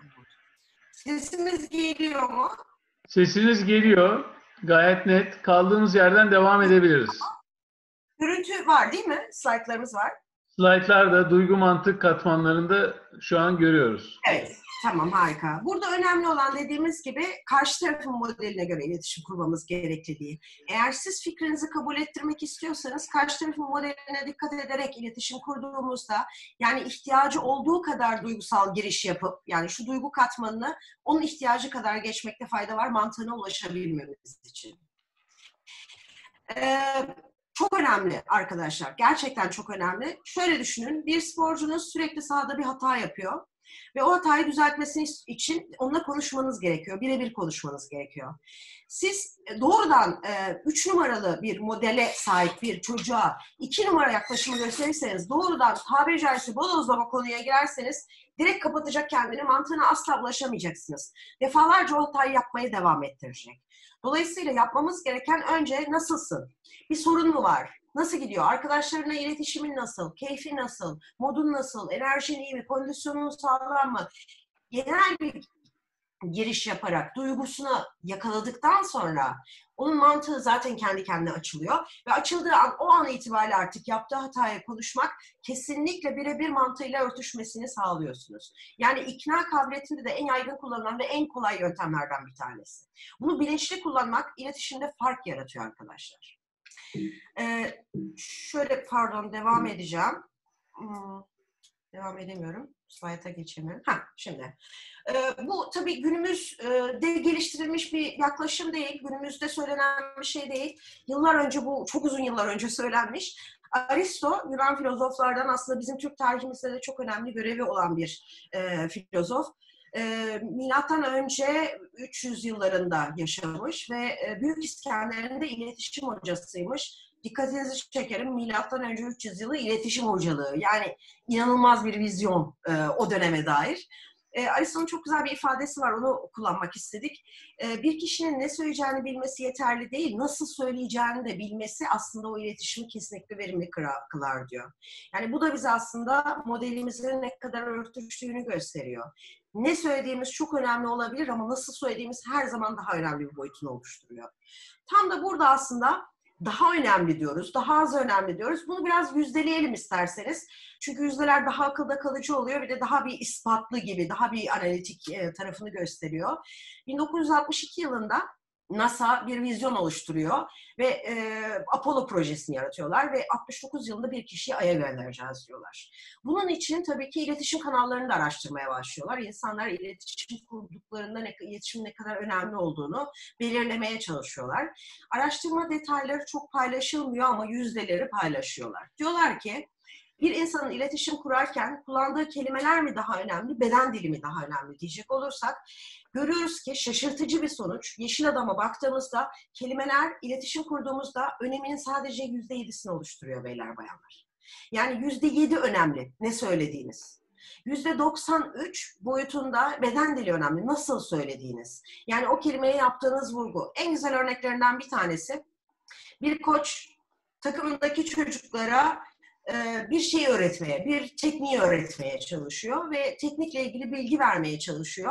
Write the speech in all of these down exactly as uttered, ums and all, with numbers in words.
Sesimiz geliyor mu? Sesiniz geliyor. Gayet net. Kaldığımız yerden devam edebiliriz. Görüntü var değil mi? Slaytlarımız var. Slaytlarda duygu mantık katmanlarında şu an görüyoruz. Evet, tamam, harika. Burada önemli olan dediğimiz gibi karşı tarafın modeline göre iletişim kurmamız gerekliliği. Eğer siz fikrinizi kabul ettirmek istiyorsanız karşı tarafın modeline dikkat ederek iletişim kurduğumuzda, yani ihtiyacı olduğu kadar duygusal giriş yapıp, yani şu duygu katmanını onun ihtiyacı kadar geçmekte fayda var mantığına ulaşabilmemiz için. Ee, Çok önemli arkadaşlar. Gerçekten çok önemli. Şöyle düşünün. Bir sporcunuz sürekli sahada bir hata yapıyor. Ve o hatayı düzeltmesi için onunla konuşmanız gerekiyor. Birebir konuşmanız gerekiyor. Siz doğrudan e, üç numaralı bir modele sahip bir çocuğa iki numara yaklaşımı gösterirseniz, doğrudan tabiri caizse bodozlama konuya girerseniz direkt kapatacak kendini, mantığına asla ulaşamayacaksınız. Defalarca o hatayı yapmaya devam ettirecek. Dolayısıyla yapmamız gereken önce nasılsın? Bir sorun mu var? Nasıl gidiyor? Arkadaşlarına iletişimin nasıl? Keyfi nasıl? Modun nasıl? Enerjin iyi mi? Kondisyonun sağlam mı? Genel bir giriş yaparak duygusunu yakaladıktan sonra onun mantığı zaten kendi kendine açılıyor. Ve açıldığı an, o an itibariyle artık yaptığı hataya konuşmak kesinlikle birebir mantığıyla örtüşmesini sağlıyorsunuz. Yani ikna kabiliyetinde de en yaygın kullanılan ve en kolay yöntemlerden bir tanesi. Bunu bilinçli kullanmak iletişimde fark yaratıyor arkadaşlar. Ee, şöyle pardon devam edeceğim. Hmm, devam edemiyorum. Slayta geçemiyorum. Ha, şimdi. Ee, bu tabii günümüzde geliştirilmiş bir yaklaşım değil. Günümüzde söylenen bir şey değil. Yıllar önce, bu çok uzun yıllar önce söylenmiş. Aristo, Yunan filozoflardan, aslında bizim Türk tarihimizde de çok önemli görevi olan bir e, filozof. E, milattan önce üç yüz yıllarında yaşamış ve e, Büyük İskender'in de iletişim hocasıymış. Dikkatinizi çekerim, milattan önce üç yüz yılı iletişim hocalığı. Yani inanılmaz bir vizyon e, o döneme dair. E, Aristo'nun çok güzel bir ifadesi var, onu kullanmak istedik. E, bir kişinin ne söyleyeceğini bilmesi yeterli değil, nasıl söyleyeceğini de bilmesi aslında o iletişimi kesinlikle verimli kılar diyor. Yani bu da bize aslında modelimizin ne kadar örtüştüğünü gösteriyor. Ne söylediğimiz çok önemli olabilir ama nasıl söylediğimiz her zaman daha önemli bir boyutunu oluşturuyor. Tam da burada aslında daha önemli diyoruz, daha az önemli diyoruz. Bunu biraz yüzdeleyelim isterseniz. Çünkü yüzdeler daha akılda kalıcı oluyor. Bir de daha bir ispatlı gibi, daha bir analitik e, tarafını gösteriyor. bin dokuz yüz altmış iki yılında NASA bir vizyon oluşturuyor ve e, Apollo projesini yaratıyorlar ve altmış dokuz yılında bir kişiyi Ay'a göndereceğiz diyorlar. Bunun için tabii ki iletişim kanallarını da araştırmaya başlıyorlar. İnsanlar iletişim kurduklarında ne, iletişimin ne kadar önemli olduğunu belirlemeye çalışıyorlar. Araştırma detayları çok paylaşılmıyor ama yüzdeleri paylaşıyorlar. Diyorlar ki bir insanın iletişim kurarken kullandığı kelimeler mi daha önemli, beden dili mi daha önemli diyecek olursak, görüyoruz ki şaşırtıcı bir sonuç. Yeşil Adam'a baktığımızda kelimeler iletişim kurduğumuzda öneminin sadece yüzde yedisini oluşturuyor beyler bayanlar. Yani yüzde yedi önemli ne söylediğiniz. yüzde doksan üç boyutunda beden dili önemli. Nasıl söylediğiniz. Yani o kelimeye yaptığınız vurgu. En güzel örneklerinden bir tanesi, bir koç takımındaki çocuklara bir şey öğretmeye, bir tekniği öğretmeye çalışıyor ve teknikle ilgili bilgi vermeye çalışıyor.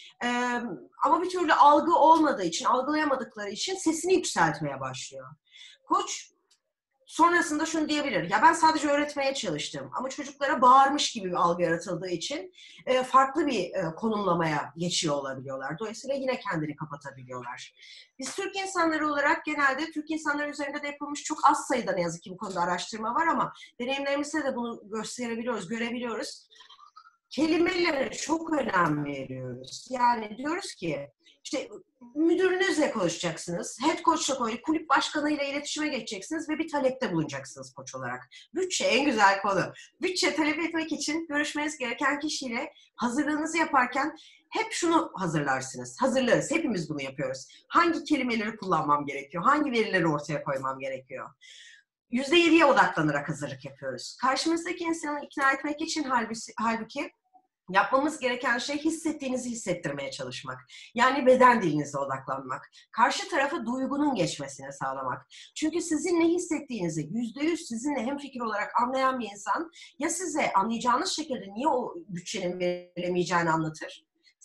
Ama bir türlü algı olmadığı için, algılayamadıkları için sesini yükseltmeye başlıyor. Koç sonrasında şunu diyebilir, ya ben sadece öğretmeye çalıştım ama çocuklara bağırmış gibi bir algı yaratıldığı için farklı bir konumlamaya geçiyor olabiliyorlar. Dolayısıyla yine kendini kapatabiliyorlar. Biz Türk insanları olarak genelde, Türk insanları üzerinde de yapılmış çok az sayıda ne yazık ki bu konuda araştırma var ama deneyimlerimizde de bunu gösterebiliyoruz, görebiliyoruz. Kelimelere çok önem veriyoruz. Yani diyoruz ki, işte müdürünüzle konuşacaksınız, head coach'la konuşacaksınız, kulüp başkanıyla iletişime geçeceksiniz ve bir talepte bulunacaksınız koç olarak. Bütçe en güzel konu. Bütçe talep etmek için görüşmeniz gereken kişiyle hazırlığınızı yaparken hep şunu hazırlarsınız. Hazırlarız. Hepimiz bunu yapıyoruz. Hangi kelimeleri kullanmam gerekiyor? Hangi verileri ortaya koymam gerekiyor? yüzde yediye odaklanarak hazırlık yapıyoruz. Karşımızdaki insanı ikna etmek için halbuki, halbuki yapmamız gereken şey hissettiğinizi hissettirmeye çalışmak. Yani beden dilinize odaklanmak. Karşı tarafa duygunun geçmesini sağlamak. Çünkü sizin ne hissettiğinizi yüzde yüz sizinle hemfikir olarak anlayan bir insan ya size anlayacağınız şekilde niye o bütçenin verilemeyeceğini anlatır,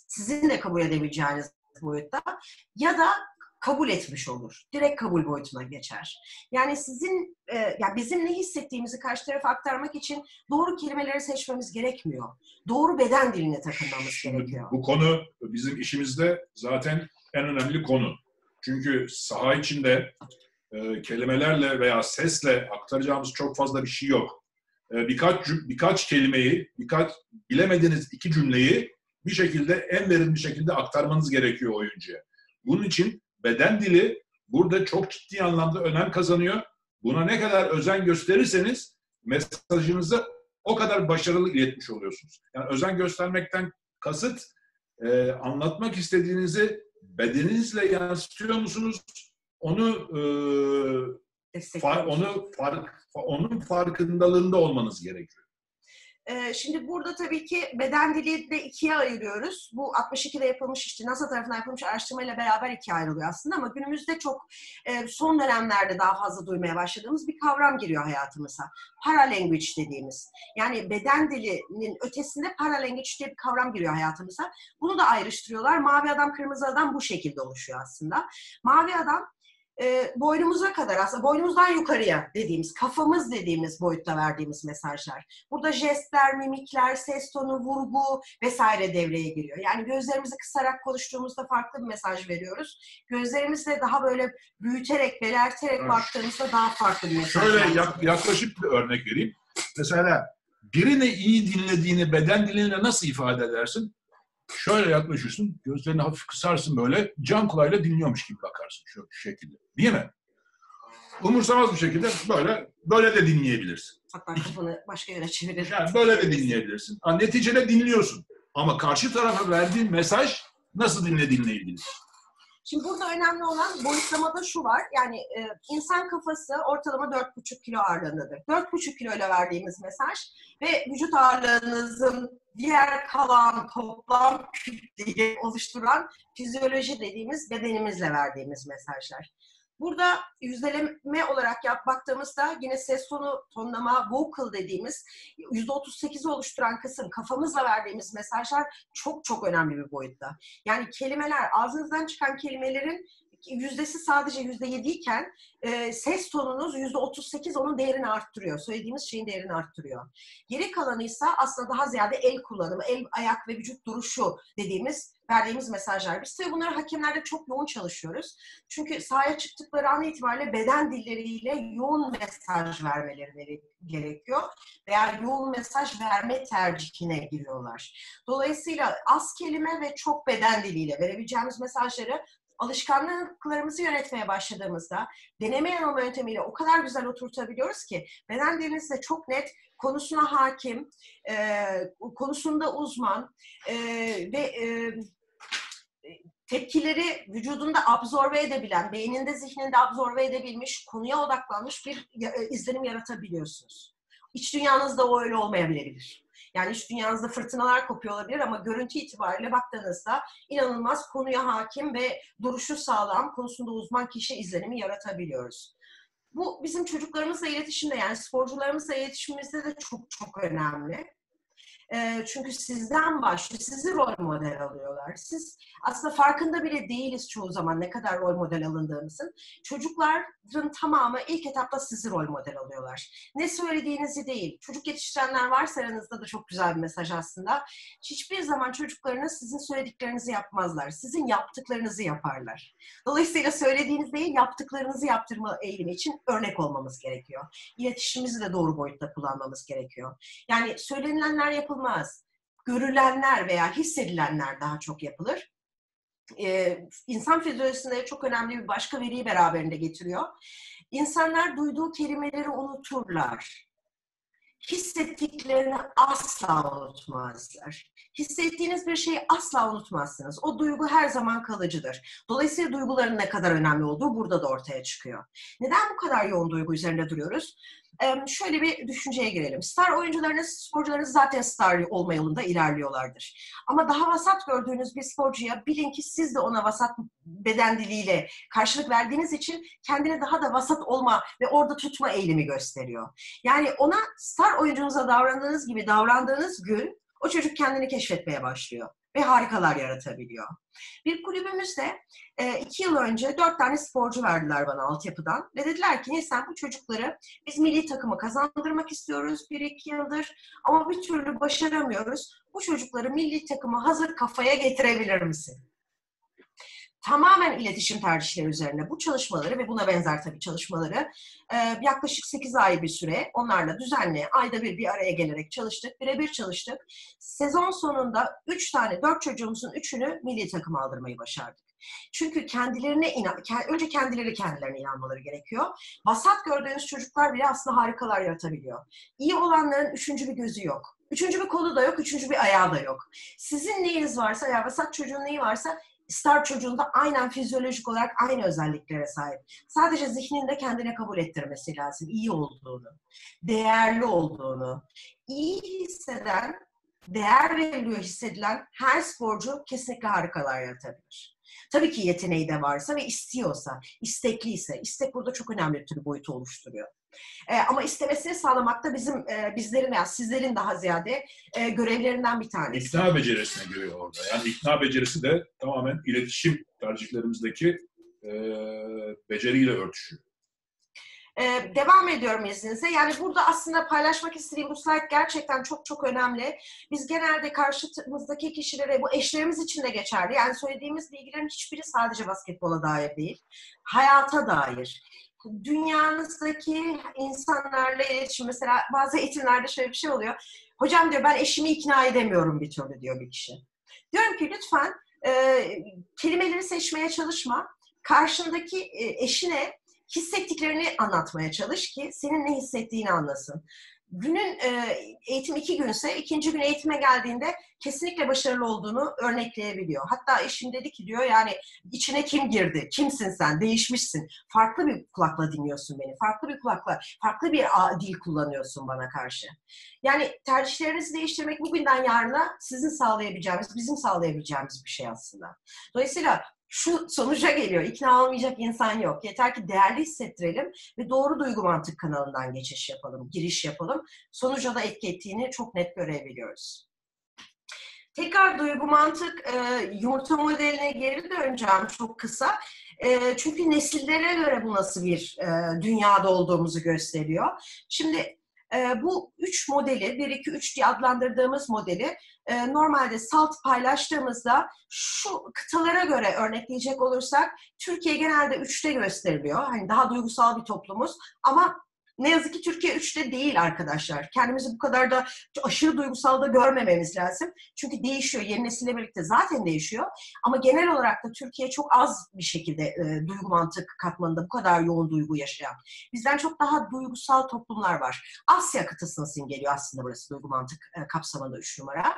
sizin de kabul edebileceğiniz boyutta ya da kabul etmiş olur. Direkt kabul boyutuna geçer. Yani sizin, e, yani bizim ne hissettiğimizi karşı tarafa aktarmak için doğru kelimeleri seçmemiz gerekmiyor. Doğru beden diline takılmamız Şimdi gerekiyor. Bu konu bizim işimizde zaten en önemli konu. Çünkü saha içinde e, kelimelerle veya sesle aktaracağımız çok fazla bir şey yok. E, birkaç birkaç kelimeyi, birkaç bilemediğiniz iki cümleyi bir şekilde en verimli şekilde aktarmanız gerekiyor oyuncuya. Bunun için beden dili burada çok ciddi anlamda önem kazanıyor. Buna ne kadar özen gösterirseniz mesajınızı o kadar başarılı iletmiş oluyorsunuz. Yani özen göstermekten kasıt e, anlatmak istediğinizi bedeninizle yansıtıyor musunuz? Onu e, far, onu fark, onun farkındalığında olmanız gerekiyor. Şimdi burada tabii ki beden dili de ikiye ayırıyoruz. Bu altmış ikide yapılmış, işte NASA tarafından yapılmış araştırmayla beraber ikiye ayrılıyor aslında ama günümüzde çok son dönemlerde daha fazla duymaya başladığımız bir kavram giriyor hayatımıza. Paralanguage dediğimiz. Yani beden dilinin ötesinde paralanguage diye bir kavram giriyor hayatımıza. Bunu da ayrıştırıyorlar. Mavi adam, kırmızı adam bu şekilde oluşuyor aslında. Mavi adam E, boynumuza kadar, aslında boynumuzdan yukarıya dediğimiz, kafamız dediğimiz boyutta verdiğimiz mesajlar. Burada jestler, mimikler, ses tonu, vurgu vesaire devreye giriyor. Yani gözlerimizi kısarak konuştuğumuzda farklı bir mesaj veriyoruz. Gözlerimizle daha böyle büyüterek, belerterek evet. baktığımızda daha farklı bir mesaj Şöyle yak, yaklaşık bir örnek vereyim. Mesela birini iyi dinlediğini beden diliyle nasıl ifade edersin? Şöyle yaklaşırsın, gözlerini hafif kısarsın böyle, can kulağıyla dinliyormuş gibi bakarsın şu, şu şekilde. Değil mi? Umursamaz bir şekilde böyle böyle de dinleyebilirsin. Hatta kafanı başka yere çevirirsin. Yani böyle de dinleyebilirsin. Ha, neticede dinliyorsun. Ama karşı tarafa verdiğin mesaj nasıl dinlediğinle ilgili. Şimdi burada önemli olan boyutlamada şu var. Yani e, insan kafası ortalama dört buçuk kilo ağırlığındadır. dört buçuk kilo ile verdiğimiz mesaj ve vücut ağırlığınızın diğer kalan toplam kütleyi oluşturan fizyoloji dediğimiz bedenimizle verdiğimiz mesajlar. Burada yüzdeleme olarak yap baktığımızda yine ses tonu, tonlama, vocal dediğimiz yüzde otuz sekizi oluşturan kısım, kafamızla verdiğimiz mesajlar çok çok önemli bir boyutta. Yani kelimeler, ağzınızdan çıkan kelimelerin yüzdesi sadece yüzde yedi iken e, ses tonunuz yüzde otuz sekiz onun değerini arttırıyor. Söylediğimiz şeyin değerini arttırıyor. Geri kalanı ise aslında daha ziyade el kullanımı, el, ayak ve vücut duruşu dediğimiz, verdiğimiz mesajlar. Biz tabii bunları hakemlerde çok yoğun çalışıyoruz. Çünkü sahaya çıktıkları an itibariyle beden dilleriyle yoğun mesaj vermeleri gerekiyor. Veya yoğun mesaj verme tercihine giriyorlar. Dolayısıyla az kelime ve çok beden diliyle verebileceğimiz mesajları alışkanlıklarımızı yönetmeye başladığımızda deneme yanılma yöntemiyle o kadar güzel oturtabiliyoruz ki beden dilinizde çok net, konusuna hakim, e, konusunda uzman e, ve e, tepkileri vücudunda absorbe edebilen, beyninde, zihninde absorbe edebilmiş, konuya odaklanmış bir izlenim yaratabiliyorsunuz. İç dünyanızda o öyle olmayabilir. Yani iç dünyanızda fırtınalar kopuyor olabilir ama görüntü itibariyle baktığınızda inanılmaz konuya hakim ve duruşu sağlam, konusunda uzman kişi izlenimi yaratabiliyoruz. Bu bizim çocuklarımızla iletişimde, yani sporcularımızla iletişimimizde de çok çok önemli. E, çünkü sizden başlıyor, sizi rol model alıyorlar. Siz aslında farkında bile değiliz çoğu zaman ne kadar rol model alındığımızın. Çocukların tamamı ilk etapta sizi rol model alıyorlar. Ne söylediğinizi değil. Çocuk yetiştirenler varsa aranızda da çok güzel bir mesaj aslında. Hiçbir zaman çocuklarınız sizin söylediklerinizi yapmazlar. Sizin yaptıklarınızı yaparlar. Dolayısıyla söylediğiniz değil, yaptıklarınızı yaptırma eğilimi için örnek olmamız gerekiyor. İletişimimizi de doğru boyutta kullanmamız gerekiyor. Yani söylenilenler yapılmaz. Görülenler veya hissedilenler daha çok yapılır. Ee, insan fizyolojisinde çok önemli bir başka veriyi beraberinde getiriyor. İnsanlar duyduğu kelimeleri unuturlar. Hissettiklerini asla unutmazlar. Hissettiğiniz bir şeyi asla unutmazsınız. O duygu her zaman kalıcıdır. Dolayısıyla duyguların ne kadar önemli olduğu burada da ortaya çıkıyor. Neden bu kadar yoğun duygu üzerinde duruyoruz? Ee, şöyle bir düşünceye girelim. Star oyuncularınız, sporcularınız zaten star olma yolunda ilerliyorlardır. Ama daha vasat gördüğünüz bir sporcuya bilin ki siz de ona vasat beden diliyle karşılık verdiğiniz için kendini daha da vasat olma ve orada tutma eğilimi gösteriyor. Yani ona star oyuncunuza davrandığınız gibi davrandığınız gün o çocuk kendini keşfetmeye başlıyor. ve harikalar yaratabiliyor. Bir kulübümüzde e, iki yıl önce dört tane sporcu verdiler bana altyapıdan ve dediler ki Nisan, bu çocukları biz milli takıma kazandırmak istiyoruz bir iki yıldır ama bir türlü başaramıyoruz. Bu çocukları milli takıma hazır kafaya getirebilir misin? Tamamen iletişim tercihleri üzerine bu çalışmaları ve buna benzer tabii çalışmaları e, yaklaşık sekiz ay bir süre onlarla düzenli ayda bir bir araya gelerek çalıştık. Birebir çalıştık. Sezon sonunda üç tane, dört çocuğumuzun üçünü milli takıma aldırmayı başardık. Çünkü kendilerine inan, önce kendileri kendilerine inanmaları gerekiyor. Vasat gördüğünüz çocuklar bile aslında harikalar yaratabiliyor. İyi olanların üçüncü bir gözü yok. Üçüncü bir kolu da yok, üçüncü bir ayağı da yok. Sizin neyiniz varsa, ya vasat çocuğun neyi varsa star çocuğunda aynen fizyolojik olarak aynı özelliklere sahip. Sadece zihninde kendine kabul ettirmesi lazım. İyi olduğunu, değerli olduğunu. İyi hisseden, değer veriliyor hissedilen her sporcu kesinlikle harikalar yaratabilir. Tabii ki yeteneği de varsa ve istiyorsa, istekliyse. İstek burada çok önemli bir boyutu oluşturuyor. E, ama istemesini sağlamak da bizim, e, bizlerin veya sizlerin daha ziyade e, görevlerinden bir tanesi. İkna becerisine giriyor orada. Yani ikna becerisi de tamamen iletişim tercihlerimizdeki e, beceriyle örtüşüyor. Ee, devam ediyorum izninizle. Yani burada aslında paylaşmak istediğim bu slide gerçekten çok çok önemli. Biz genelde karşımızdaki kişilere, bu eşlerimiz için de geçerli. Yani söylediğimiz bilgilerin hiçbiri sadece basketbola dair değil. Hayata dair. Dünyanızdaki insanlarla iletişim. Mesela bazı eğitimlerde şöyle bir şey oluyor. Hocam diyor, ben eşimi ikna edemiyorum bir türlü diyor bir kişi. Diyorum ki lütfen e, kelimeleri seçmeye çalışma. Karşındaki e, eşine hissettiklerini anlatmaya çalış ki senin ne hissettiğini anlasın. Günün e, eğitim iki günse, ikinci gün eğitime geldiğinde kesinlikle başarılı olduğunu örnekleyebiliyor. Hatta eşim dedi ki diyor, yani içine kim girdi, kimsin sen, değişmişsin. Farklı bir kulakla dinliyorsun beni, farklı bir kulakla, farklı bir dil kullanıyorsun bana karşı. Yani tercihlerinizi değiştirmek bugünden yarına sizin sağlayabileceğimiz, bizim sağlayabileceğimiz bir şey aslında. Dolayısıyla şu sonuca geliyor, ikna olmayacak insan yok. Yeter ki değerli hissettirelim ve doğru duygu mantık kanalından geçiş yapalım, giriş yapalım. Sonuca da etki ettiğini çok net görebiliyoruz. Tekrar duygu mantık e, yumurta modeline geri döneceğim çok kısa. E, çünkü nesillere göre bu nasıl bir e, dünyada olduğumuzu gösteriyor. Şimdi e, bu üç modeli, bir iki üç diye adlandırdığımız modeli e, normalde SALT paylaştığımızda şu kıtalara göre örnekleyecek olursak Türkiye genelde üçte gösteriliyor. Hani daha duygusal bir toplumuz ama ne yazık ki Türkiye üçte değil arkadaşlar. Kendimizi bu kadar da aşırı duygusal da görmememiz lazım. Çünkü değişiyor. Yeni nesille birlikte zaten değişiyor. Ama genel olarak da Türkiye çok az bir şekilde e, duygu mantık katmanında bu kadar yoğun duygu yaşayan. Bizden çok daha duygusal toplumlar var. Asya kıtasını simgeliyor aslında burası duygu mantık e, kapsamında üç numara.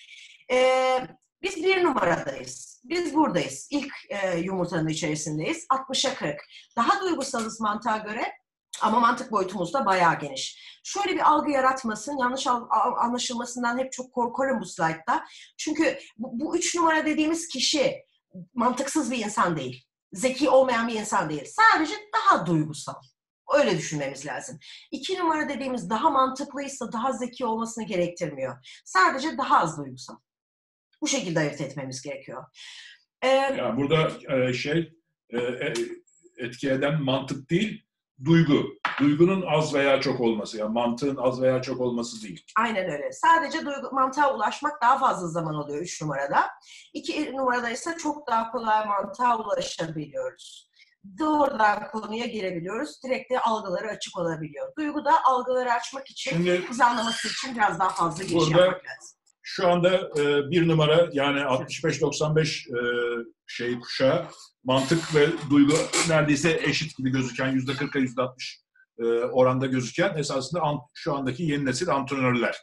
E, biz bir numaradayız. Biz buradayız. İlk e, yumurtanın içerisindeyiz. altmışa kırk. Daha duygusalız mantığa göre. Ama mantık boyutumuz da bayağı geniş. Şöyle bir algı yaratmasın, yanlış anlaşılmasından hep çok korkarım bu slaytta. Çünkü bu, bu üç numara dediğimiz kişi mantıksız bir insan değil. Zeki olmayan bir insan değil. Sadece daha duygusal. Öyle düşünmemiz lazım. İki numara dediğimiz daha mantıklıysa daha zeki olmasını gerektirmiyor. Sadece daha az duygusal. Bu şekilde ayırt etmemiz gerekiyor. Ee, yani burada e, şey e, etki eden mantık değil, duygu. Duygunun az veya çok olması. Yani mantığın az veya çok olması değil. Aynen öyle. Sadece duygu, mantığa ulaşmak daha fazla zaman oluyor üç numarada. iki numarada ise çok daha kolay mantığa ulaşabiliyoruz. Doğrudan konuya girebiliyoruz. Direkt de algıları açık olabiliyor. Duygu da algıları açmak için, Şimdi, bizi anlaması için biraz daha fazla giriş burada, yapmak lazım. Şu anda e, bir numara yani altmış beş doksan beş e, şey kuşağı mantık ve duygu neredeyse eşit gibi gözüken yüzde kırka yüzde altmış e, oranda gözüken esasında an, şu andaki yeni nesil antrenörler.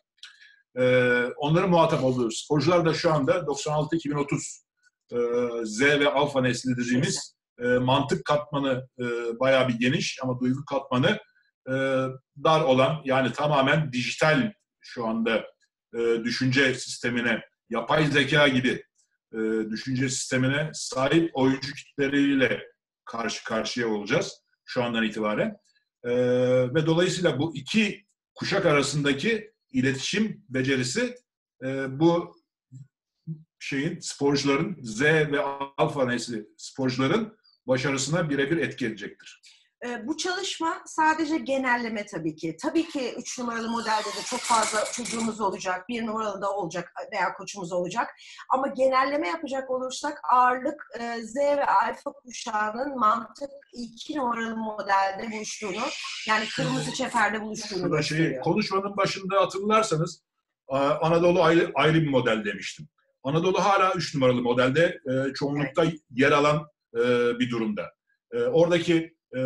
E, onlara muhatap oluyoruz. Sporcular da şu anda doksan altı iki bin otuz e, Z ve alfa nesli dediğimiz e, mantık katmanı e, bayağı bir geniş ama duygu katmanı e, dar olan, yani tamamen dijital şu anda e, düşünce sistemine, yapay zeka gibi e, düşünce sistemine sahip oyuncu kitleleriyle karşı karşıya olacağız şu andan itibaren. E, ve dolayısıyla bu iki kuşak arasındaki iletişim becerisi e, bu şeyin sporcuların Z ve alfa nesli sporcuların başarısına birebir etki edecektir. Bu çalışma sadece genelleme tabii ki. Tabii ki üç numaralı modelde de çok fazla çocuğumuz olacak, bir numaralı da olacak veya koçumuz olacak. Ama genelleme yapacak olursak ağırlık Z ve alfa kuşağının mantık iki numaralı modelde buluştuğunu, yani kırmızı çeferde buluştuğunu gösteriyor. Şey, konuşmanın başında hatırlarsanız Anadolu ayrı, ayrı bir model demiştim. Anadolu hala üç numaralı modelde çoğunlukta evet. yer alan bir durumda. Oradaki E,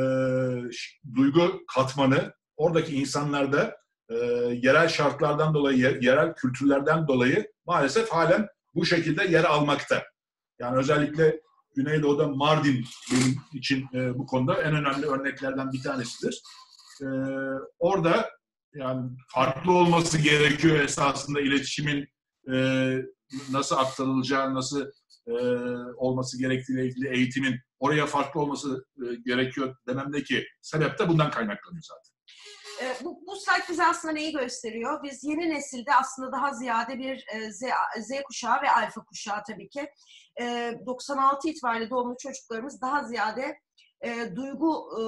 duygu katmanı oradaki insanlarda e, yerel şartlardan dolayı, yerel kültürlerden dolayı maalesef halen bu şekilde yer almakta. Yani özellikle Güneydoğu'da Mardin benim için e, bu konuda en önemli örneklerden bir tanesidir. E, orada yani farklı olması gerekiyor esasında iletişimin e, nasıl aktarılacağı, nasıl e, olması gerektiğiyle ilgili eğitimin oraya farklı olması e, gerekiyor dememdeki sebep de bundan kaynaklanıyor zaten. E, bu, bu slide bize aslında neyi gösteriyor? Biz yeni nesilde aslında daha ziyade bir e, Z, Z kuşağı ve alfa kuşağı tabii ki. E, doksan altı itibariyle doğumlu çocuklarımız daha ziyade e, duygu e,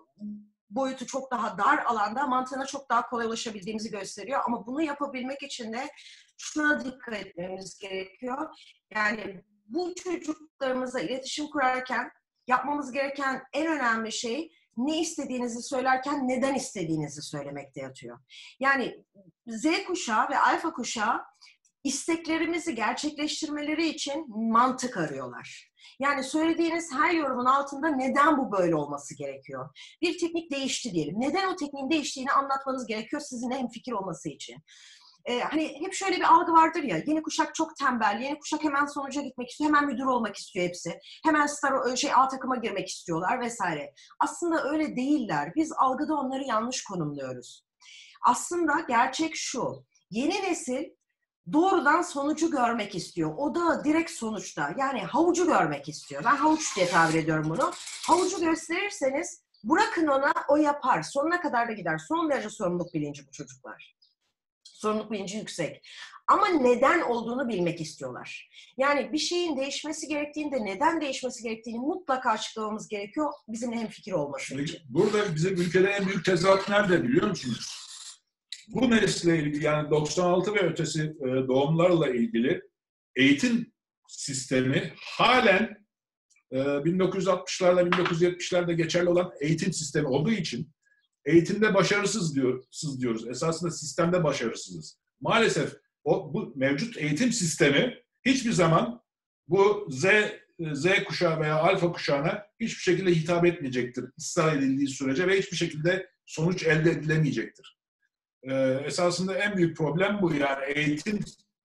boyutu çok daha dar alanda mantığına çok daha kolay ulaşabildiğimizi gösteriyor. Ama bunu yapabilmek için de şuna dikkat etmemiz gerekiyor. Yani bu çocuklarımızla iletişim kurarken yapmamız gereken en önemli şey ne istediğinizi söylerken neden istediğinizi söylemekte yatıyor. Yani Z kuşağı ve alfa kuşağı isteklerimizi gerçekleştirmeleri için mantık arıyorlar. Yani söylediğiniz her yorumun altında neden bu böyle olması gerekiyor? Bir teknik değişti diyelim. Neden o tekniğin değiştiğini anlatmanız gerekiyor sizinle hemfikir olması için. Ee, hani hep şöyle bir algı vardır ya, yeni kuşak çok tembel, yeni kuşak hemen sonuca gitmek istiyor, hemen müdür olmak istiyor hepsi. Hemen star, şey, A takıma girmek istiyorlar vesaire. Aslında öyle değiller. Biz algıda onları yanlış konumluyoruz. Aslında gerçek şu, yeni nesil doğrudan sonucu görmek istiyor. O da direkt sonuçta, yani havucu görmek istiyor. Ben havuç diye tabir ediyorum bunu. Havucu gösterirseniz bırakın ona, o yapar. Sonuna kadar da gider. Son derece sorumluluk bilinci bu çocuklar. Sorumluluk bilinci yüksek. Ama neden olduğunu bilmek istiyorlar. Yani bir şeyin değişmesi gerektiğinde neden değişmesi gerektiğini mutlaka açıklamamız gerekiyor bizimle hemfikir olması için. Burada bizim ülkede en büyük tezahürat nerede biliyor musunuz? Bu nesle ilgili, yani doksan altı ve ötesi doğumlarla ilgili eğitim sistemi halen bin dokuz yüz altmışlarda bin dokuz yüz yetmişlerde geçerli olan eğitim sistemi olduğu için eğitimde başarısız diyoruz, diyoruz. Esasında sistemde başarısızız. Maalesef o bu mevcut eğitim sistemi hiçbir zaman bu Z Z kuşağı veya alfa kuşağına hiçbir şekilde hitap etmeyecektir. Israr edildiği sürece ve hiçbir şekilde sonuç elde edilemeyecektir. Ee, esasında en büyük problem bu. Yani eğitim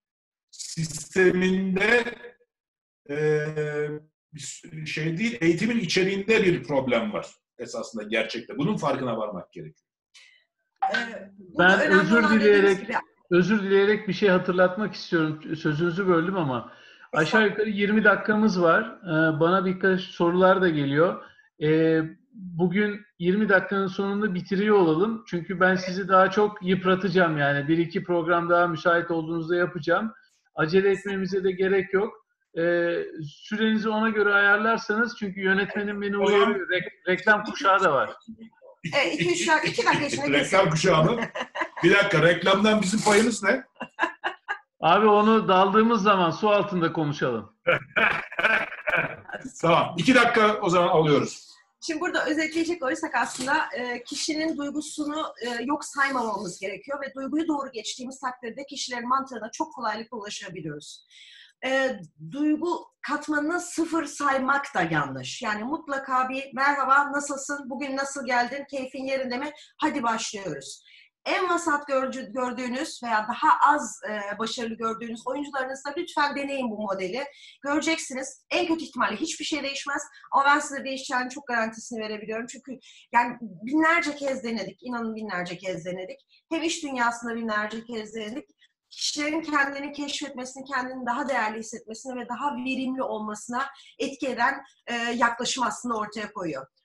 sisteminde e, bir şey değil, eğitimin içeriğinde bir problem var esasında gerçekte. Bunun farkına varmak gerekiyor. Ee, ben özür dileyerek gibi... özür dileyerek bir şey hatırlatmak istiyorum. Sözünüzü böldüm ama aşağı yukarı yirmi dakikamız var. Ee, bana birkaç sorular da geliyor. Ee, bugün yirmi dakikanın sonunda bitiriyor olalım. Çünkü ben sizi daha çok yıpratacağım yani. Bir iki program daha müsait olduğunuzda yapacağım. Acele etmemize de gerek yok. Ee, sürenizi ona göre ayarlarsanız, çünkü yönetmenim beni uyarıyor. Re- reklam kuşağı da var. Evet, iki, üç, iki dakika içinde reklam kuşağı mı? Bir dakika, reklamdan bizim payımız ne? Abi onu daldığımız zaman su altında konuşalım. Tamam, iki dakika o zaman alıyoruz. Şimdi burada özetleyecek olursak aslında kişinin duygusunu yok saymamamız gerekiyor ve duyguyu doğru geçtiğimiz takdirde kişilerin mantığına çok kolaylıkla ulaşabiliyoruz. E, duygu katmanını sıfır saymak da yanlış. Yani mutlaka bir merhaba, nasılsın, bugün nasıl geldin, keyfin yerinde mi, hadi başlıyoruz. En vasat gördüğünüz veya daha az e, başarılı gördüğünüz oyuncularınızda lütfen deneyin bu modeli. Göreceksiniz. En kötü ihtimalle hiçbir şey değişmez. Ama ben size değişeceğini çok garantisini verebiliyorum. Çünkü yani binlerce kez denedik. İnanın binlerce kez denedik. Hem iş dünyasında binlerce kez denedik. Kişilerin kendini keşfetmesini, kendini daha değerli hissetmesini ve daha verimli olmasına etki eden e, yaklaşım aslında ortaya koyuyor.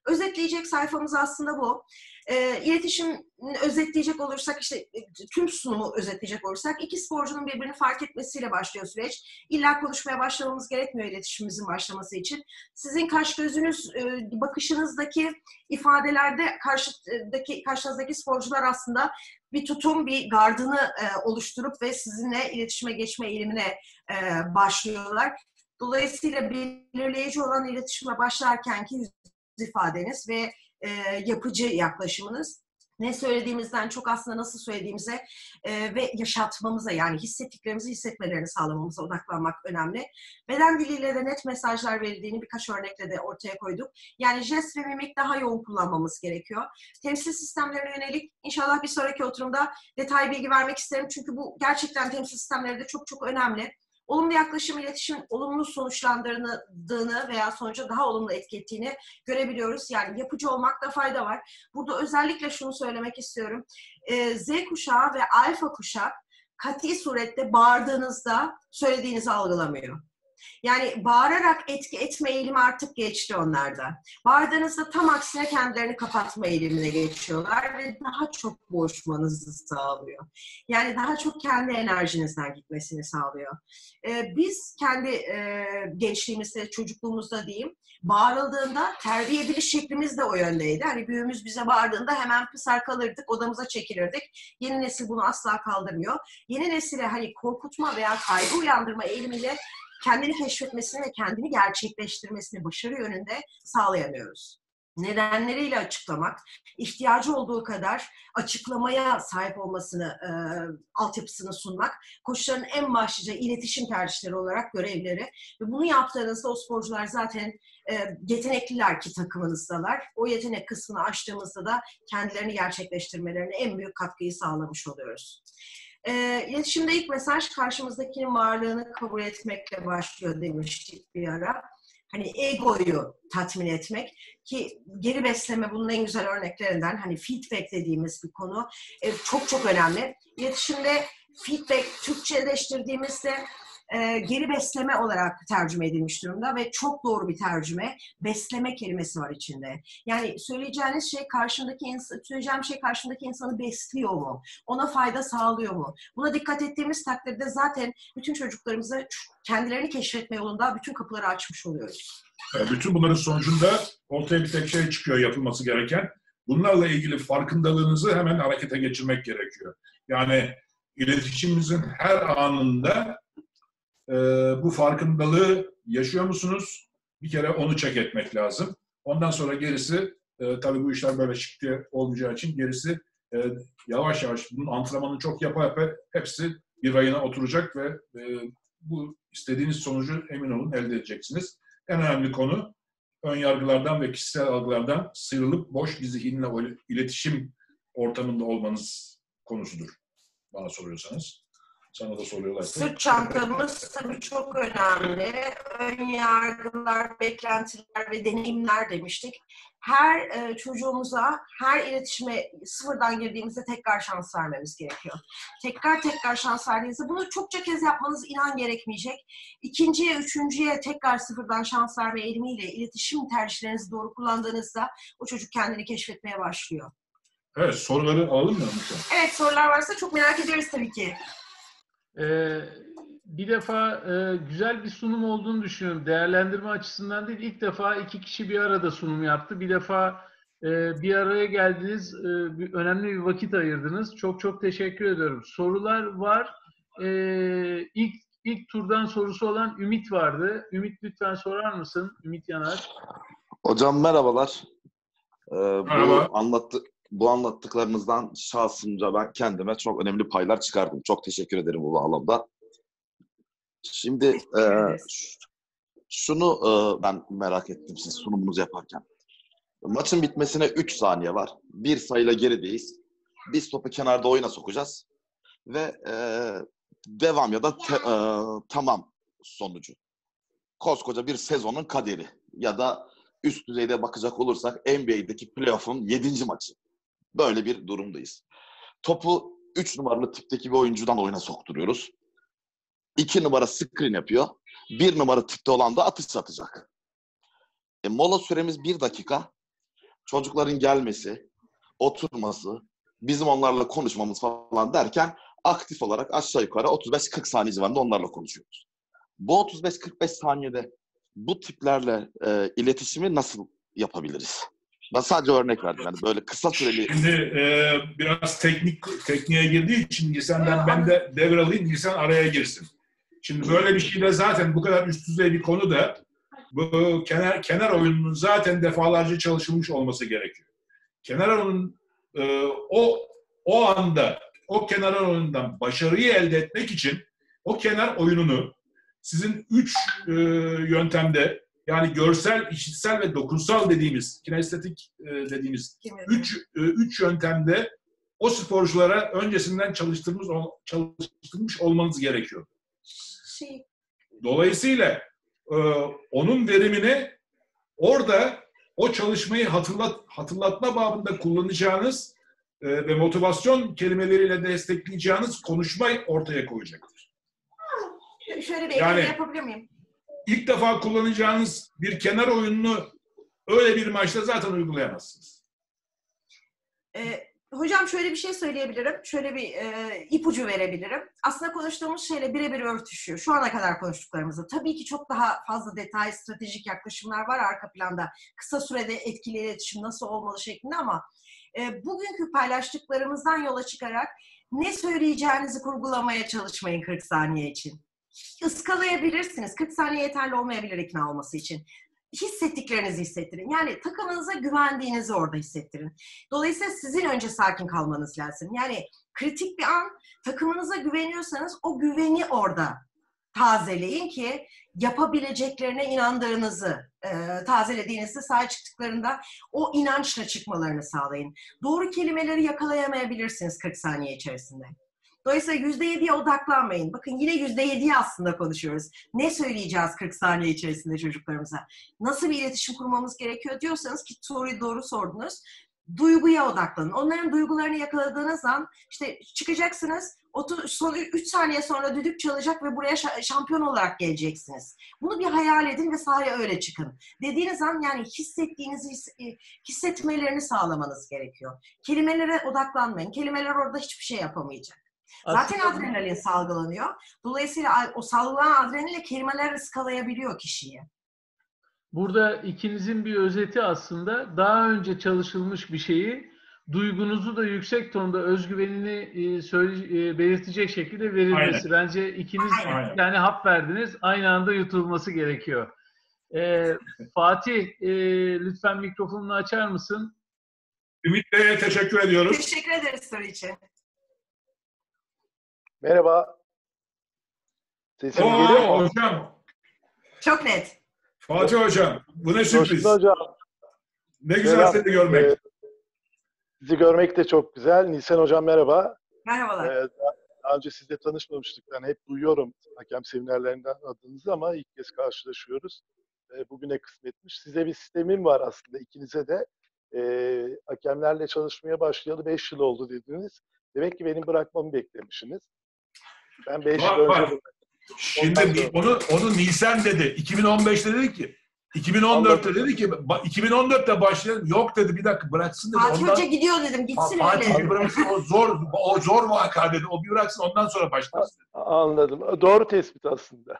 Özetleyecek sayfamız aslında bu. E, iletişim özetleyecek olursak, işte tüm sunumu özetleyecek olursak, iki sporcunun birbirini fark etmesiyle başlıyor süreç. İlla konuşmaya başlamamız gerekmiyor iletişimimizin başlaması için. Sizin kaş gözünüz, bakışınızdaki ifadelerde karşıdaki, karşınızdaki sporcular aslında bir tutum, bir gardını oluşturup ve sizinle iletişime geçme eğilimine başlıyorlar. Dolayısıyla belirleyici olan iletişime başlarkenki yüz ifadeniz ve e, yapıcı yaklaşımınız, ne söylediğimizden çok aslında nasıl söylediğimize e, ve yaşatmamıza, yani hissettiklerimizi hissetmelerini sağlamamıza odaklanmak önemli. Beden diliyle de net mesajlar verildiğini birkaç örnekle de ortaya koyduk. Yani jest ve mimik daha yoğun kullanmamız gerekiyor. Temsil sistemlerine yönelik inşallah bir sonraki oturumda detay bilgi vermek isterim. Çünkü bu gerçekten temsil sistemleri de çok çok önemli. Olumlu yaklaşım, iletişim olumlu sonuçlandırdığını veya sonuca daha olumlu etki ettiğini görebiliyoruz. Yani yapıcı olmakta fayda var. Burada özellikle şunu söylemek istiyorum. Ee, Z kuşağı ve alfa kuşak kat'i surette bağırdığınızda söylediğinizi algılamıyor. Yani bağırarak etki etme eğilimi artık geçti onlarda. Bağırdığınızda tam aksine kendilerini kapatma eğilimine geçiyorlar ve daha çok boğuşmanızı sağlıyor. Yani daha çok kendi enerjinizden gitmesini sağlıyor. Ee, biz kendi e, gençliğimizde, çocukluğumuzda diyeyim, bağırıldığında terbiye ediliş şeklimiz de o yöndeydi. Hani büyüğümüz bize bağırdığında hemen pısar kalırdık, odamıza çekilirdik. Yeni nesil bunu asla kaldırmıyor. Yeni nesile hani korkutma veya kaygı uyandırma eğilimiyle kendini keşfetmesini ve kendini gerçekleştirmesini başarı yönünde sağlayamıyoruz. Nedenleriyle açıklamak, ihtiyacı olduğu kadar açıklamaya sahip olmasını, e, altyapısını sunmak, koçların en başlıca iletişim tercihleri olarak görevleri. Ve bunu yaptığınızda o sporcular zaten e, yetenekliler ki takımınızdalar. O yetenek kısmını açtığımızda da kendilerini gerçekleştirmelerine en büyük katkıyı sağlamış oluyoruz. E, iletişimde ilk mesaj karşımızdakinin varlığını kabul etmekle başlıyor demiştik bir ara. Hani egoyu tatmin etmek ki geri besleme bunun en güzel örneklerinden, hani feedback dediğimiz bir konu e, çok çok önemli. İletişimde feedback Türkçeleştirdiğimizde e, geri besleme olarak tercüme edilmiş durumda ve çok doğru bir tercüme. Besleme kelimesi var içinde. Yani söyleyeceğiniz şey karşındaki insan, söyleyeceğim şey karşındaki insanı besliyor mu? Ona fayda sağlıyor mu? Buna dikkat ettiğimiz takdirde zaten bütün çocuklarımıza kendilerini keşfetme yolunda bütün kapıları açmış oluyoruz. Bütün bunların sonucunda ortaya bir tek şey çıkıyor yapılması gereken. Bunlarla ilgili farkındalığınızı hemen harekete geçirmek gerekiyor. Yani iletişimimizin her anında e, bu farkındalığı yaşıyor musunuz? Bir kere onu check etmek lazım. Ondan sonra gerisi, e, tabii bu işler böyle şık diye olmayacağı için gerisi e, yavaş yavaş bunun antrenmanını çok yapa yapa hepsi bir rayına oturacak ve e, bu istediğiniz sonucu emin olun elde edeceksiniz. En önemli konu ön yargılardan ve kişisel algılardan sıyrılıp boş bir zihinle iletişim ortamında olmanız konusudur. Bana soruyorsanız. Sana da soruyorlar. Sırt çantamız tabii çok önemli. Ön yargılar, beklentiler ve deneyimler demiştik. Her e, çocuğumuza, her iletişime sıfırdan girdiğimizde tekrar şans vermemiz gerekiyor. Tekrar tekrar şans verdiğinizde bunu çokça kez yapmanız inan gerekmeyecek. İkinciye, üçüncüye tekrar sıfırdan şans verme eğilimiyle iletişim tercihlerinizi doğru kullandığınızda o çocuk kendini keşfetmeye başlıyor. Evet, soruları alalım mı? Evet, sorular varsa çok merak ediyoruz tabii ki. Ee, bir defa e, güzel bir sunum olduğunu düşünüyorum. Değerlendirme açısından değil, ilk defa iki kişi bir arada sunum yaptı. Bir defa e, bir araya geldiniz, e, bir, önemli bir vakit ayırdınız. Çok çok teşekkür ediyorum. Sorular var. E, ilk ilk turdan sorusu olan Ümit vardı. Ümit lütfen sorar mısın? Ümit Yanar. Hocam merhabalar. Ee, Merhaba. Bu anlattı. Bu anlattıklarınızdan şahsımca ben kendime çok önemli paylar çıkardım. Çok teşekkür ederim bu bağlamda. Şimdi e, şunu e, ben merak ettim siz sunumunuzu yaparken. Maçın bitmesine üç saniye var. Bir sayıyla gerideyiz. Biz topu kenarda oyuna sokacağız. Ve e, devam ya da te, e, tamam sonucu. Koskoca bir sezonun kaderi. Ya da üst düzeyde bakacak olursak N B A'deki playoff'un yedinci maçı. Böyle bir durumdayız. Topu üç numaralı tipteki bir oyuncudan oyuna sokturuyoruz. iki numara screen yapıyor. bir numara tipte olan da atış atacak. E, mola süremiz bir dakika. çocukların gelmesi, oturması, bizim onlarla konuşmamız falan derken aktif olarak aşağı yukarı otuz beş kırk saniye civarında onlarla konuşuyoruz. Bu otuz beş kırk beş saniyede bu tiplerle e, iletişimi nasıl yapabiliriz? Ben sadece örnek verdim. Yani böyle kısa süreli... Şimdi e, biraz teknik tekniğe girdiği için Nisan'dan ben de devralayım, Nisan araya girsin. Şimdi böyle bir şeyde zaten bu kadar üst düzey bir konu da bu kenar kenar oyununun zaten defalarca çalışılmış olması gerekiyor. Kenar oyunun e, o o anda o kenar oyunundan başarıyı elde etmek için o kenar oyununu sizin üç e, yöntemde, yani görsel, işitsel ve dokunsal dediğimiz, kinestetik e, dediğimiz üç, e, üç yöntemde o sporculara öncesinden çalıştırmış, çalıştırmış olmanız gerekiyor. Dolayısıyla e, onun verimini orada o çalışmayı hatırlat, hatırlatma babında kullanacağınız e, ve motivasyon kelimeleriyle destekleyeceğiniz konuşma ortaya koyacaktır. Şöyle bir yani, ekleme yapabilir miyim? İlk defa kullanacağınız bir kenar oyununu öyle bir maçta zaten uygulayamazsınız. Ee, hocam şöyle bir şey söyleyebilirim. Şöyle bir e, ipucu verebilirim. Aslında konuştuğumuz şeyle birebir örtüşüyor. Şu ana kadar konuştuklarımızda. Tabii ki çok daha fazla detay, stratejik yaklaşımlar var arka planda. Kısa sürede etkili iletişim nasıl olmalı şeklinde ama e, bugünkü paylaştıklarımızdan yola çıkarak ne söyleyeceğinizi kurgulamaya çalışmayın kırk saniye için. Iskalayabilirsiniz. kırk saniye yeterli olmayabilir ikna olması için. Hissettiklerinizi hissettirin. Yani takımınıza güvendiğinizi orada hissettirin. Dolayısıyla sizin önce sakin kalmanız lazım. Yani kritik bir an, takımınıza güveniyorsanız o güveni orada tazeleyin ki yapabileceklerine inandığınızı e, tazelediğinizde sahaya çıktıklarında o inançla çıkmalarını sağlayın. Doğru kelimeleri yakalayamayabilirsiniz kırk saniye içerisinde. Dolayısıyla yüzde yediye odaklanmayın. Bakın yine yüzde yediye aslında konuşuyoruz. Ne söyleyeceğiz kırk saniye içerisinde çocuklarımıza? Nasıl bir iletişim kurmamız gerekiyor diyorsanız ki soruyu doğru sordunuz. Duyguya odaklanın. Onların duygularını yakaladığınız an işte çıkacaksınız. Son üç saniye sonra düdük çalacak ve buraya şampiyon olarak geleceksiniz. Bunu bir hayal edin ve sahaya öyle çıkın. Dediğiniz an yani hissettiğinizi hissetmelerini sağlamanız gerekiyor. Kelimelere odaklanmayın. Kelimeler orada hiçbir şey yapamayacak. Zaten aslında adrenalin salgılanıyor. Dolayısıyla o salgılanan adrenalinle kelimeler ıskalayabiliyor kişiyi. Burada ikinizin bir özeti aslında daha önce çalışılmış bir şeyi duygunuzu da yüksek tonda özgüvenini e, söyle, e, belirtecek şekilde verilmesi. Aynen. Bence ikiniz Aynen. yani hap verdiniz. Aynı anda yutulması gerekiyor. E, Fatih e, lütfen mikrofonunu açar mısın? Ümit Bey'e teşekkür ediyoruz. Teşekkür ederiz soru için. Merhaba. Sesim Oo, geliyor mu? Hocam. Çok net. Fatih Hocam, bu ne sürpriz. Hocam. Ne güzel Selam. Seni görmek. Ee, sizi görmek de çok güzel. Nisan Hocam merhaba. Merhabalar. Ee, daha önce sizle tanışmamıştık. Ben hep duyuyorum hakem seminerlerinden adınızı ama ilk kez karşılaşıyoruz. Ee, bugüne kısmetmiş. Size bir sistemim var aslında ikinize de. Ee, hakemlerle çalışmaya başlayalı beş yıl oldu dediniz. Demek ki benim bırakmamı beklemişsiniz. Ben beş yıl önce bıraktım. Şimdi onu onu Nisan dedi. iki bin on beşte dedi ki iki bin on dörtte Anladım. dedi ki iki bin on dörtte başlayalım. Yok dedi, bir dakika bıraksın dedi. Fatih Hoca gidiyor dedim. Gitsin ha, öyle. Fatih bıraksın, o zor o zor vaka dedi. O bir bıraksın, ondan sonra başlasın dedi. Anladım. Doğru tespit aslında.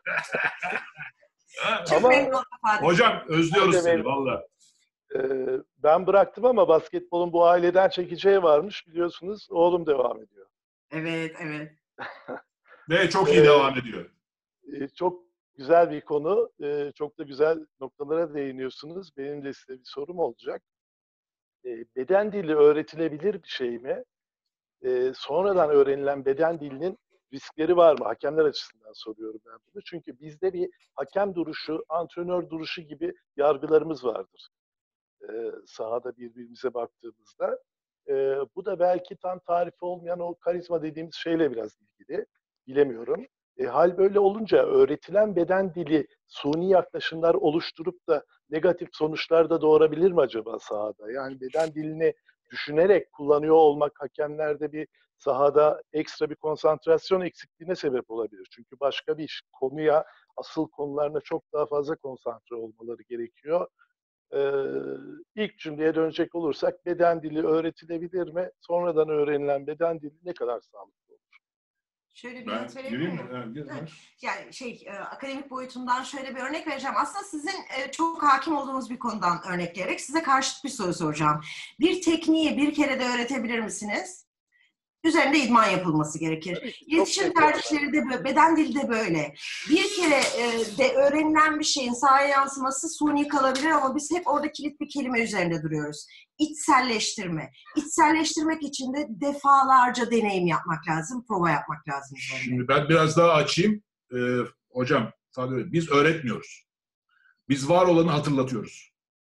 Ama hocam özlüyoruz seni valla. E, ben bıraktım ama basketbolun bu aileden çekeceği varmış biliyorsunuz. Oğlum devam ediyor. Evet, evet. Ve çok iyi ee, devam ediyor. E, çok güzel bir konu. E, çok da güzel noktalara değiniyorsunuz. Benim de size bir sorum olacak. E, beden dili öğretilebilir bir şey mi? E, sonradan öğrenilen beden dilinin riskleri var mı? Hakemler açısından soruyorum ben bunu. Çünkü bizde bir hakem duruşu, antrenör duruşu gibi yargılarımız vardır. E, sahada birbirimize baktığımızda. E, bu da belki tam tarifi olmayan o karizma dediğimiz şeyle biraz ilgili. Bilemiyorum. E, hal böyle olunca öğretilen beden dili suni yaklaşımlar oluşturup da negatif sonuçlar da doğurabilir mi acaba sahada? Yani beden dilini düşünerek kullanıyor olmak hakemlerde bir sahada ekstra bir konsantrasyon eksikliğine sebep olabilir. Çünkü başka bir iş, konuya, asıl konularına çok daha fazla konsantre olmaları gerekiyor. Ee, ilk cümleye dönecek olursak beden dili öğretilebilir mi? Sonradan öğrenilen beden dili ne kadar sağlıklı olur? Şöyle bir Ben yanıt verebilir gireyim miyim? mi? Ha, gir, ver. Yani şey, e, akademik boyutundan şöyle bir örnek vereceğim. Aslında sizin e, çok hakim olduğunuz bir konudan örnekleyerek size karşıt bir soru soracağım. Bir tekniği bir kere de öğretebilir misiniz? Üzerinde idman yapılması gerekir. İletişim tercihleri de beden dili de böyle. Bir kere e, de öğrenilen bir şeyin sahaya yansıması suni kalabilir ama biz hep orada kilit bir kelime üzerinde duruyoruz. İçselleştirme. İçselleştirmek için de defalarca deneyim yapmak lazım, prova yapmak lazım. Şimdi ben biraz daha açayım. Ee, hocam, tabii biz öğretmiyoruz. Biz var olanı hatırlatıyoruz.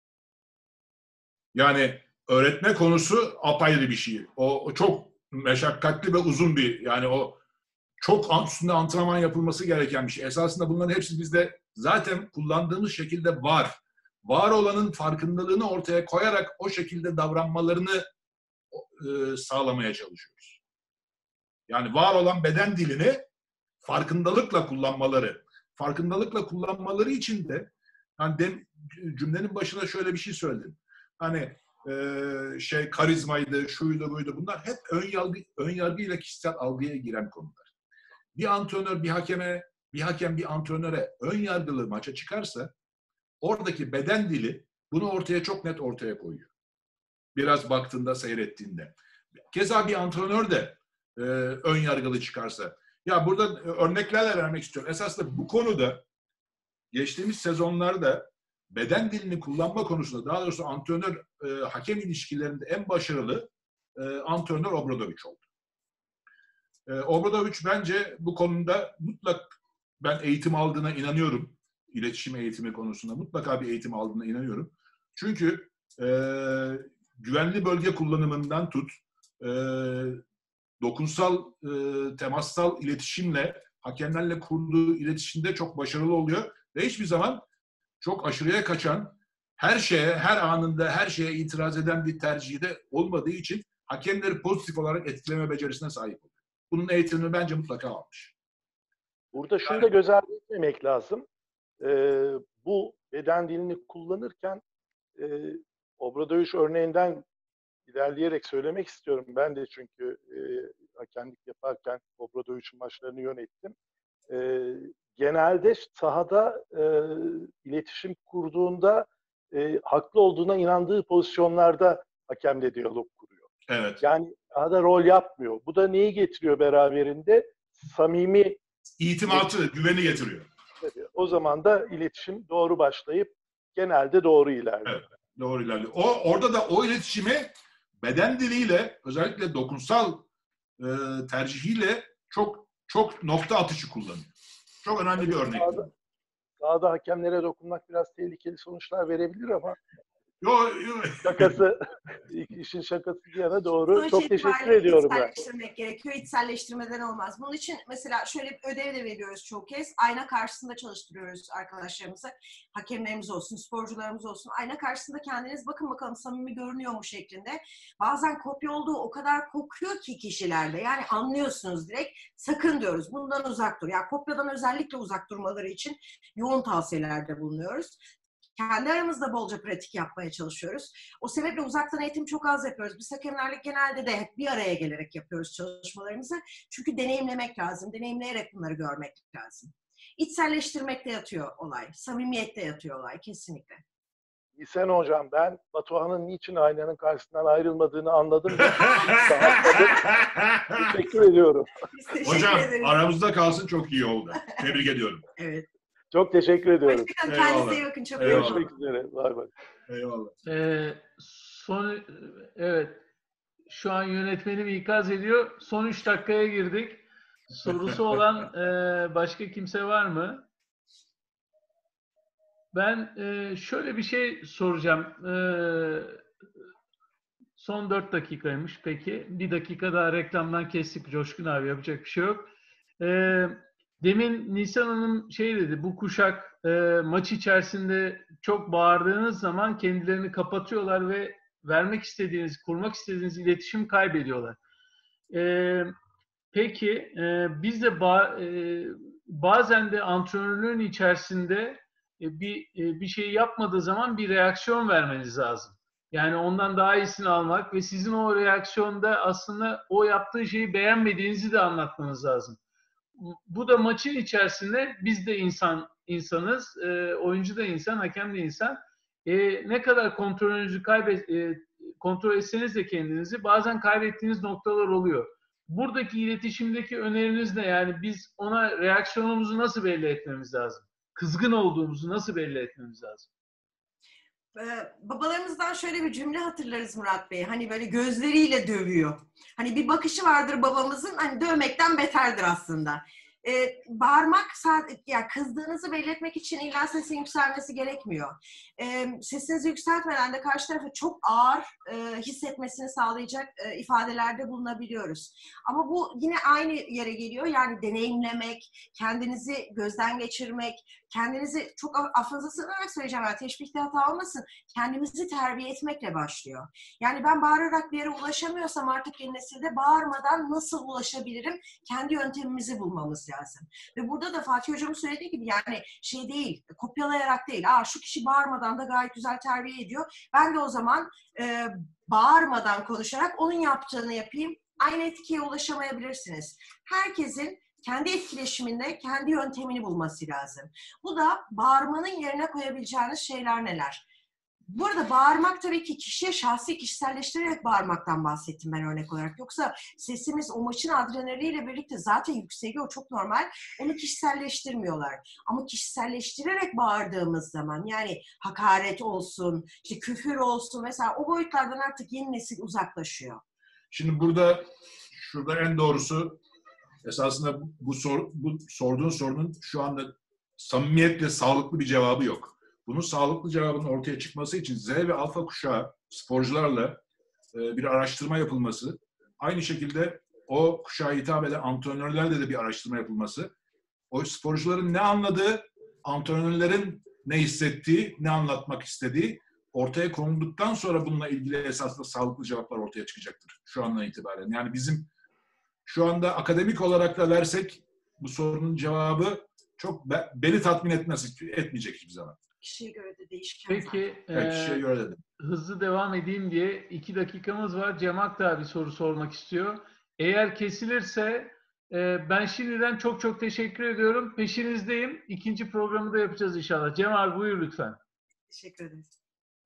Yani öğretme konusu apayrı bir şey. O, o çok meşakkatli ve uzun bir, yani o çok üstünde antrenman yapılması gereken bir şey. Esasında bunların hepsi bizde zaten kullandığımız şekilde var. Var olanın farkındalığını ortaya koyarak o şekilde davranmalarını e, sağlamaya çalışıyoruz. Yani var olan beden dilini farkındalıkla kullanmaları. Farkındalıkla kullanmaları için de hani dem, cümlenin başına şöyle bir şey söyledim. Hani e, şey karizmaydı, şuydu, buydu. Bunlar hep ön yargı, ön yargıyla kişisel algıya giren konular. Bir antrenör bir hakeme, bir hakem bir antrenöre ön yargılı maça çıkarsa oradaki beden dili bunu ortaya çok net ortaya koyuyor. Biraz baktığında, seyrettiğinde. Keza bir antrenör de e, ön yargılı çıkarsa. Ya burada örneklerle vermek istiyorum. Esasında bu konuda geçtiğimiz sezonlarda beden dilini kullanma konusunda, daha doğrusu antrenör e, hakem ilişkilerinde en başarılı e, antrenör Obradović oldu. E, Obradović bence bu konuda mutlak, ben eğitim aldığına inanıyorum. İletişim eğitimi konusunda mutlaka bir eğitim aldığına inanıyorum. Çünkü e, güvenli bölge kullanımından tut, e, dokunsal, e, temassal iletişimle, hakemlerle kurduğu iletişimde çok başarılı oluyor. Ve hiçbir zaman çok aşırıya kaçan, her şeye, her anında her şeye itiraz eden bir tercihi de olmadığı için hakemleri pozitif olarak etkileme becerisine sahip oluyor. Bunun eğitimini bence mutlaka almış. Burada şunu da göz ardı etmemek lazım. Ee, bu beden dilini kullanırken e, Obradović örneğinden ilerleyerek söylemek istiyorum. Ben de çünkü e, hakemlik yaparken Obradović'in maçlarını yönettim. E, genelde sahada e, iletişim kurduğunda e, haklı olduğuna inandığı pozisyonlarda hakemle diyalog kuruyor. Evet. Yani sahada rol yapmıyor. Bu da neyi getiriyor beraberinde? Samimi İtimatı, iletişim, güveni getiriyor. O zaman da iletişim doğru başlayıp genelde doğru ilerliyor. Evet, doğru ilerliyor. O, orada da o iletişimi beden diliyle, özellikle dokunsal e, tercihiyle çok çok nokta atışı kullanıyor. Çok önemli bir örnek. Sahada, sahada hakemlere dokunmak biraz tehlikeli sonuçlar verebilir ama yo, yo. şakası, işin şakası bir yana doğru. Sonuç Çok teşekkür ediyorum ben. İçselleştirmek gerekiyor. İçselleştirmeden olmaz. Bunun için mesela şöyle bir ödev de veriyoruz çoğu kez. Ayna karşısında çalıştırıyoruz arkadaşlarımızı. Hakemlerimiz olsun, sporcularımız olsun. Ayna karşısında kendiniz bakın bakalım samimi görünüyor mu şeklinde. Bazen kopya olduğu o kadar kokuyor ki kişilerde. Yani anlıyorsunuz direkt. Sakın diyoruz. Bundan uzak dur. Yani kopyadan özellikle uzak durmaları için yoğun tavsiyelerde bulunuyoruz. Kendi aramızda bolca pratik yapmaya çalışıyoruz. O sebeple uzaktan eğitim çok az yapıyoruz. Biz hakemlerle genelde de hep bir araya gelerek yapıyoruz çalışmalarımızı. Çünkü deneyimlemek lazım. Deneyimleyerek bunları görmek lazım. İçselleştirmekte yatıyor olay. Samimiyette yatıyor olay kesinlikle. İhsan Hocam, ben Batuhan'ın niçin aynanın karşısından ayrılmadığını anladım. Teşekkür ediyorum. Teşekkür Hocam ederiz. aramızda kalsın, çok iyi oldu. Tebrik ediyorum. Evet. Çok teşekkür ediyorum. Hoşçakalın. Kendinize iyi bakın. Çok iyi Eyvallah. oldu. Görüşmek üzere. Bay bay. Eyvallah. Ee, son, evet, şu an yönetmenim ikaz ediyor. Son üç dakikaya girdik. Sorusu olan e, başka kimse var mı? Ben e, şöyle bir şey soracağım. E, son dört dakikaymış peki. Bir dakika daha reklamdan kestik Coşkun abi. Yapacak bir şey yok. E, demin Nisan Hanım şey dedi. Bu kuşak e, maç içerisinde çok bağırdığınız zaman kendilerini kapatıyorlar ve vermek istediğiniz, kurmak istediğiniz iletişim kaybediyorlar. E, peki e, biz de ba- e, bazen de antrenörlüğün içerisinde bir bir şey yapmadığı zaman bir reaksiyon vermeniz lazım. Yani ondan daha iyisini almak ve sizin o reaksiyonda aslında o yaptığı şeyi beğenmediğinizi de anlatmanız lazım. Bu da maçın içerisinde biz de insan insanız, e, oyuncu da insan, hakem de insan. E, ne kadar kontrolünüzü kaybet, e, kontrol etseniz de kendinizi bazen kaybettiğiniz noktalar oluyor. Buradaki iletişimdeki öneriniz ne? Yani biz ona reaksiyonumuzu nasıl belli etmemiz lazım? Kızgın olduğumuzu nasıl belli etmemiz lazım? Ee, babalarımızdan şöyle bir cümle hatırlarız Murat Bey. Hani böyle gözleriyle dövüyor. Hani bir bakışı vardır babamızın, hani dövmekten beterdir aslında. Ee, bağırmak, ya kızdığınızı belli etmek için illa sesin yükselmesi gerekmiyor. Ee, sesinizi yükseltmeden de karşı tarafı çok ağır e, hissetmesini sağlayacak e, ifadelerde bulunabiliyoruz. Ama bu yine aynı yere geliyor. Yani deneyimlemek, kendinizi gözden geçirmek, kendinizi çok affınıza sığınarak söyleyeceğim, yani teşbihte hata olmasın, kendimizi terbiye etmekle başlıyor. Yani ben bağırarak bir yere ulaşamıyorsam artık yeni nesilde bağırmadan nasıl ulaşabilirim? Kendi yöntemimizi bulmamız lazım. Ve burada da Fatih Hocam'ın söylediği gibi yani şey değil, kopyalayarak değil. Aa şu kişi bağırmadan da gayet güzel terbiye ediyor. Ben de o zaman e, bağırmadan konuşarak onun yaptığını yapayım. Aynı etkiye ulaşamayabilirsiniz. Herkesin kendi etkileşiminde kendi yöntemini bulması lazım. Bu da bağırmanın yerine koyabileceğiniz şeyler neler? Bu arada bağırmak tabii ki kişiye şahsi kişiselleştirerek bağırmaktan bahsettim ben örnek olarak. Yoksa sesimiz o maçın adrenaliyle birlikte zaten yükseliyor, çok normal. Onu kişiselleştirmiyorlar. Ama kişiselleştirerek bağırdığımız zaman yani hakaret olsun, işte küfür olsun mesela o boyutlardan artık yeni nesil uzaklaşıyor. Şimdi burada şurada en doğrusu esasında bu, sor, bu sorduğun sorunun şu anda samimiyetle sağlıklı bir cevabı yok. Bunun sağlıklı cevabının ortaya çıkması için Z ve alfa kuşağı sporcularla e, bir araştırma yapılması, aynı şekilde o kuşağa hitap eden antrenörlerle de bir araştırma yapılması, o sporcuların ne anladığı, antrenörlerin ne hissettiği, ne anlatmak istediği ortaya konulduktan sonra bununla ilgili esasında sağlıklı cevaplar ortaya çıkacaktır şu andan itibaren. Yani bizim şu anda akademik olarak da versek bu sorunun cevabı çok beni tatmin etmez, etmeyecek hiçbir zaman. Kişiye göre de değişken. Peki, evet, kişiye e, göre dedim. Hızlı devam edeyim diye iki dakikamız var. Cemak da bir soru sormak istiyor. Eğer kesilirse e, ben şimdiden çok çok teşekkür ediyorum. Peşinizdeyim. İkinci programı da yapacağız inşallah. Cem abi buyur lütfen. Teşekkür ederiz.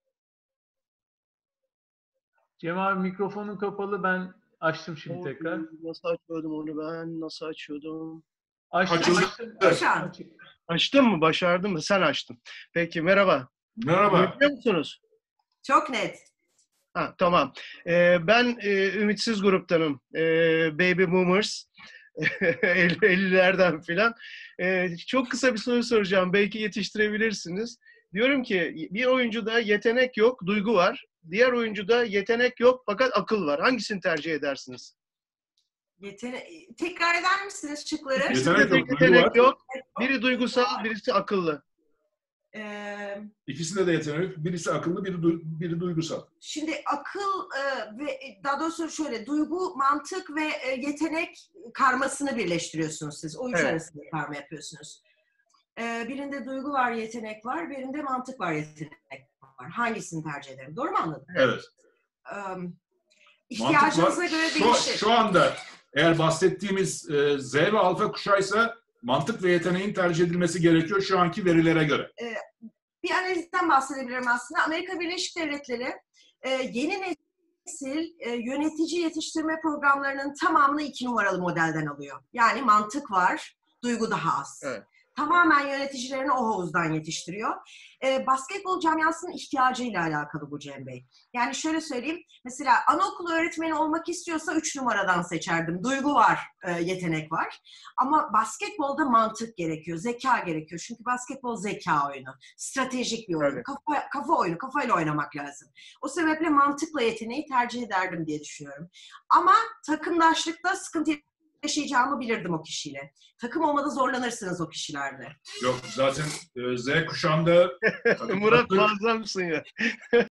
Cem abi mikrofonun kapalı. Ben açtım şimdi O, tekrar. Nasıl açıyordum onu ben? Nasıl açıyordum? Açtım. Açıldı. açtım. Başar. Açtın mı? Başardın mı? Sen açtın. Peki merhaba. Merhaba. Duyuyor musunuz? Çok net. Ha, tamam. Ee, ben e, ümitsiz gruptanım. Ee, Baby Boomers. ellilerden filan. Ee, çok kısa bir soru soracağım. Belki yetiştirebilirsiniz. Diyorum ki bir oyuncuda yetenek yok, duygu var. Diğer oyuncuda yetenek yok fakat akıl var. Hangisini tercih edersiniz? Yetene Tekrar eder misiniz şıkları? Yetenek İkisinde de yok, duygu yetenek var. yok. Biri duygusal, birisi akıllı. Ee, İkisinde de yetenek. Birisi akıllı, biri, du- biri duygusal. Şimdi akıl e, ve daha doğrusu şöyle duygu, mantık ve e, yetenek karmasını birleştiriyorsunuz siz. O üç Evet. arasında karma yapıyorsunuz. Ee, birinde duygu var, yetenek var. Birinde mantık var, yetenek var. Hangisini tercih ederim? Doğru mu anladım? Evet. Ee, Mantık ihtiyacınıza var. göre Şu, değişir. şu anda eğer bahsettiğimiz e, Z ve alfa kuşağıysa mantık ve yeteneğin tercih edilmesi gerekiyor şu anki verilere göre. Bir analizden bahsedebilirim aslında. Amerika Birleşik Devletleri e, yeni nesil e, yönetici yetiştirme programlarının tamamını iki numaralı modelden alıyor. Yani mantık var, duygu daha az. Evet. Tamamen yöneticilerini o havuzdan yetiştiriyor. E, basketbol camiasının ihtiyacıyla alakalı bu Cem Bey. Yani şöyle söyleyeyim, mesela anaokulu öğretmeni olmak istiyorsa üç numaradan seçerdim. Duygu var, e, yetenek var. Ama basketbolda mantık gerekiyor, zeka gerekiyor. Çünkü basketbol zeka oyunu, stratejik bir oyun, Evet. kafa, kafa oyunu, kafayla oynamak lazım. O sebeple mantıkla yeteneği tercih ederdim diye düşünüyorum. Ama takımdaşlıkta sıkıntı yaşayacağımı bilirdim o kişiyle. Takım olmada zorlanırsınız o kişilerde. Yok zaten e, Z kuşağında Murat muazzamsın ya.